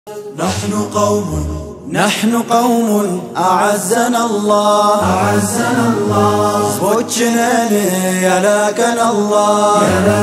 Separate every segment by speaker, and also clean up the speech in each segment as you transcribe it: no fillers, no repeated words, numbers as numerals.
Speaker 1: نحن قوم أعزنا الله زوجنا يلاكنا الله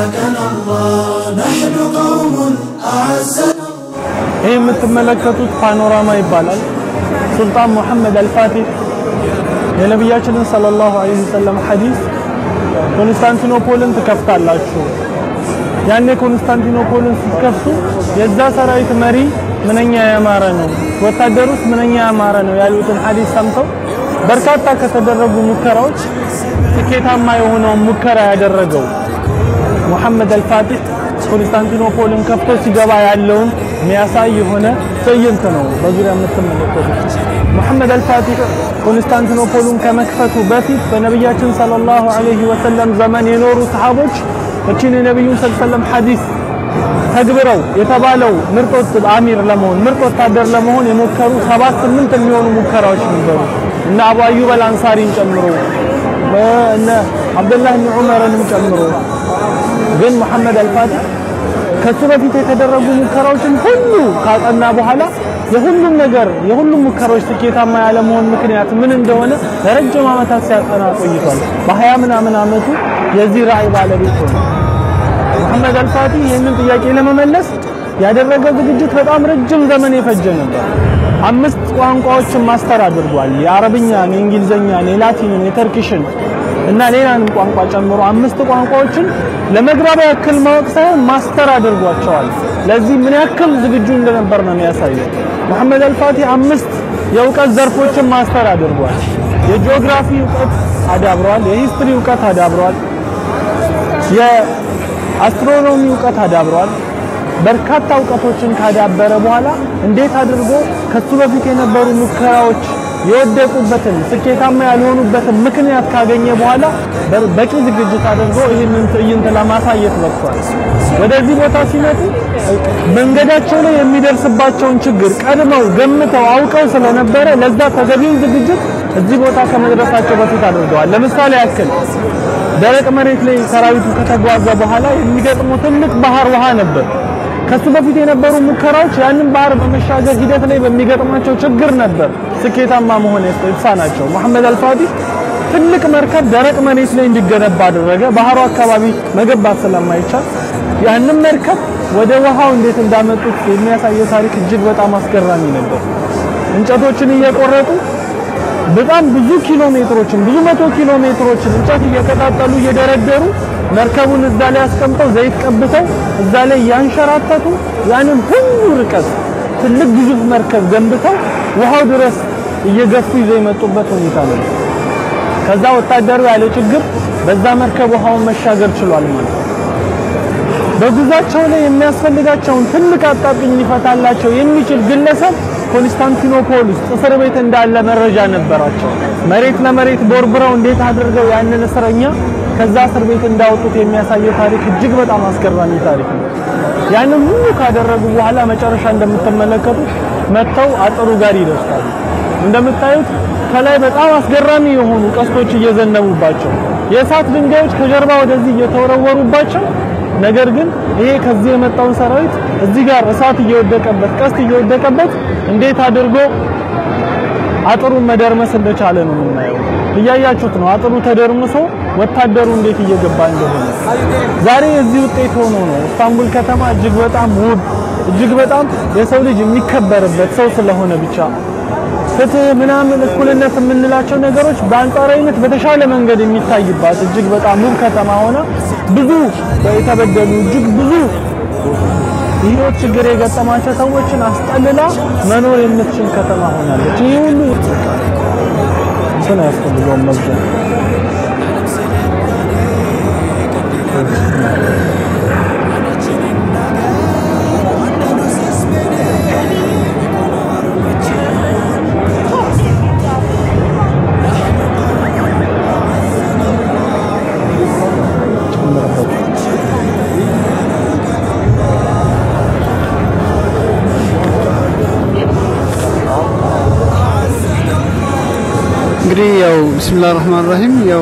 Speaker 1: نحن قوم أعزنا الله.
Speaker 2: إيه متملكتوت بانوراما يبالال سلطان محمد الفاتح የነብያችን ሰለላሁ ዐለይሂ ወሰለም ሐዲስ ኮንስታንቲኖፖልን ተከፍታላችሁ ያኔ ኮንስታንቲኖፖልን ሲከፍቱ የዛ ሰራዊት መሪ ምንኛ ያማረ ነው ወታደሩስ ምንኛ ያማረ ነው ያሉትን ሐዲስ ሰምተው በርካታ ከተደረጉ ሙከራዎች ስኬታማ የሆነው ሙከራ ያደረገው ሙሐመድ አልፋቲህ ኮንስታንቲኖፖልን ከፍቶ ሲገባ ያለውን የሚያሳይ የሆነ ትዕይንት ነው በዙሪያ የምትመለከቱት ሙሐመድ አልፋቲህ ኮንስታንቲኖፖልን ከመክፈቱ በፊት በነብያችን ሰለላሁ ዐለይሂ ወሰለም ዘመን የኖሩ ሰሃቦች እቺን የነብዩ ሰለላሁ ዐለይሂ ወሰለም ሐዲስ ተግብረው የተባለው ምርጦት አሚር ለመሆን ምርጥ ወታደር ለመሆን የሞከሩ 7-8 የሚሆኑ ሙከራዎች ነበሩ እና አቡ አዩብ አልአንሳሪን ጨምሮ እና አብዱላህ ኢብኑ ዑመርን ጨምሮ ግን ሙሐመድ አልፋቲህ ከሱ በፊት የተደረጉ ሙከራዎችን ሁሉ ካጠና በኋላ የሁሉም ሙከራዎች ስኬታማ ያለመሆን ምክንያት ምን እንደሆነ ለረጅም ዓመታት ሲያጠና ቆይቷል በ20 ምናምን ዓመቱ የዚህ ራዕይ ባለቤት ሆነ ሙሐመድ አልፋቲህ ይህንን ጥያቄ ለመመለስ ያደረገው ዝግጅት በጣም ረጅም ዘመን የፈጀ ነበር 5 ቋንቋዎችን ማስተር አድርጓል የአረብኛን የእንግሊዘኛን የላቲንን የተርኪሽን እና ሌላንም ቋንቋ ጨምሮ 5 ቋንቋዎችን ለመግባቢያ ያክል ማወቅ ሳይሆን ማስተር አድርጓቸዋል ለዚህ ምን ያክል ዝግጁ እንደነበር ነው የሚያሳየው ሙሐመድ አልፋቲህ 5 የእውቀት ዘርፎችን ማስተር አድርጓል የጂኦግራፊ እውቀት አዳብሯል የሂስትሪ እውቀት አዳብሯል የአስትሮኖሚ እውቀት አዳብሯል በርካታ እውቀቶችን ካዳበረ በኋላ እንዴት አድርጎ ከሱ በፊት የነበሩ ሙከራዎች የወደቁበትን ስኬታማ ያልሆኑበትን ምክንያት ካገኘ በኋላ በቂ ዝግጅት አድርጎ ይህንን ትዕይንት ለማሳየት በቅቷል ወደዚህ ቦታ ሲመጡ መንገዳቸው ላይ የሚደርስባቸውን ችግር ቀድመው ገምተው አውቀው ስለነበረ ለዛ ተገቢው ዝግጅት እዚህ ቦታ ከመድረሳቸው በፊት አድርገዋል ለምሳሌ ያክል ደረቅ መሬት ላይ ሰራዊቱ ከተጓዘ በኋላ የሚገጥሙ ትልቅ ባህር ውሃ ነበር ከሱ በፊት የነበሩ ሙከራዎች ያንን ባህር በመሻገር ሂደት ላይ በሚገጥማቸው ችግር ነበር ስኬታማ መሆን የተሳናቸው ሙሐመድ አልፋቲህ ትልቅ መርከብ ደረቅ መሬት ላይ እንዲገነባ አደረገ ባህሩ አካባቢ መገባት ስለማይቻል ያንን መርከብ ወደ ውሃው እንዴት እንዳመጡት የሚያሳየው ታሪክ እጅግ በጣም አስገራሚ ነበር እንጨቶችን እየቆረጡ በጣም ብዙ ኪሎሜትሮችን ብዙ 100 ኪሎሜትሮችን እንጨት እየቀጣጠሉ እየደረደሩ መርከቡን እዛ ላይ አስቀምጠው ዘይት ቀብተው እዛ ላይ ያንሸራተቱ ያንን ሁሉ ርቀት ትልቅ ግዙፍ መርከብ ገንብተው ውሃው ድረስ እየገፉ ይዘው የመጡበት ሁኔታ ነው ከዛ ወታደሩ ያለ ችግር በዛ መርከብ ውሃውን መሻገር ችሏል ማለት በጉዛቸው ላይ የሚያስፈልጋቸውን ትልቅ አጣብቂኝ ሊፈታላቸው የሚችል ግለሰብ ኮንስታንቲኖፖሊስ እስር ቤት እንዳለ መረጃ ነበራቸው መሬት ለመሬት ቦርብረው እንዴት አድርገው ያንን እስረኛ ከዛ እስር ቤት እንዳወጡት የሚያሳየው ታሪክ እጅግ በጣም አስገራሚ ታሪክ ነው ያንን ሁሉ ካደረጉ በኋላ መጨረሻ እንደምትመለከቱት መተው አጥሩ ጋር ይደርሳሉ እንደምታዩት ከላይ በጣም አስገራሚ የሆኑ ቀስቶች እየዘነቡባቸው የእሳት ድንጋዮች ከጀርባ ወደዚህ እየተወረወሩባቸው ነገር ግን ይሄ ከዚህ የመጣው ሰራዊት እዚህ ጋር እሳት እየወደቀበት ቀስት እየወደቀበት እንዴት አድርጎ አጥሩን መደርመስ እንደቻለ ነው የምናየው እያያችሁት ነው አጥሩ ተደርምሶ ወታደሩ እንዴት እየገባ እንደሆነ ዛሬ እዚህ ውጤት ሆኖ ነው ኢስታንቡል ከተማ እጅግ በጣም ውብ እጅግ በጣም የሰው ልጅ የሚከበርበት ሰው ስለሆነ ብቻ ፍትህ ምናምን እኩልነት የምንላቸው ነገሮች በአንጻራዊነት በተሻለ መንገድ የሚታይባት እጅግ በጣም ውብ ከተማ ሆነ ብዙ የተበደሉ እጅግ ብዙ ይሄው ችግር የገጠማቸው ሰዎችን አስጠልላ መኖር የምትችል ከተማ ሆናለች ይሄ ሁሉ ያስፈልገው መብዛት
Speaker 3: እንግዲህ ያው ቢስሚላሂር ረህማን ረሂም ያው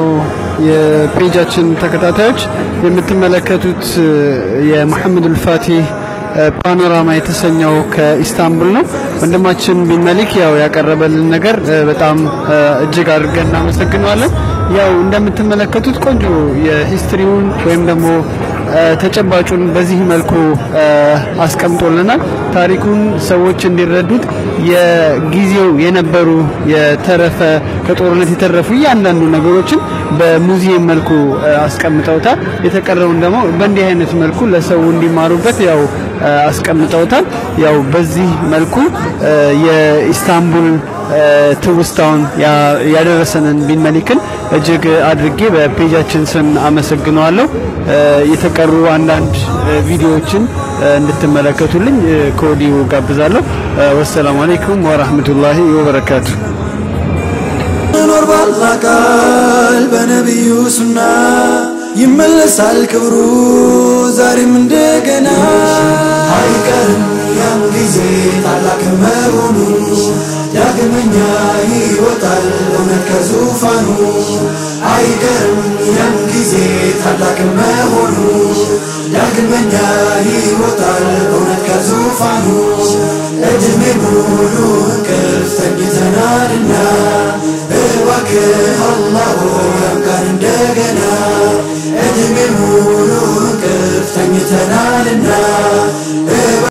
Speaker 3: የፔጃችን ተከታታዮች የምትመለከቱት የሙሐመድ አልፋቲህ ፓኖራማ የተሰኘው ከኢስታንቡል ነው ወንድማችን ቢን መሊክ ያው ያቀረበልን ነገር በጣም እጅግ አድርገን እናመሰግናለን ያው እንደምትመለከቱት ቆንጆ የሂስትሪውን ወይም ደግሞ ተጨባጩን በዚህ መልኩ አስቀምጦልናል ታሪኩን ሰዎች እንዲረዱት የጊዜው የነበሩ የተረፈ ከጦርነት የተረፉ ያንዳንዱ ነገሮችን በሙዚየም መልኩ አስቀምጠውታል የተቀረውን ደግሞ በእንዲህ አይነት መልኩ ለሰው እንዲማሩበት ያው አስቀምጠውታል ያው በዚህ መልኩ የኢስታንቡል ትውስታውን ያደረሰንን ቢን መሊክን እጅግ አድርጌ በፔጃችን ስም አመሰግናለሁ የተቀሩ አንዳንድ ቪዲዮዎችን እንድትመለከቱልኝ ኮዲው ጋብዛለሁ ወሰላሙ አለይኩም ወራህመቱላሂ ወበረካቱ
Speaker 1: نور بالله قلب نبي سنة يملسال كبرو زاري من دقنا هايكرم يام غيزي تعلق مهونو ياقمنيا يوطال ونك زوفانو هايكرم يام غيزي تعلق مهونو ياقمنيا يوطال ونك زوفانو اجمي بولو كفتن يتنالنا بواكه الله يمكن دقنا ادمي مولو كفتن يتنالنا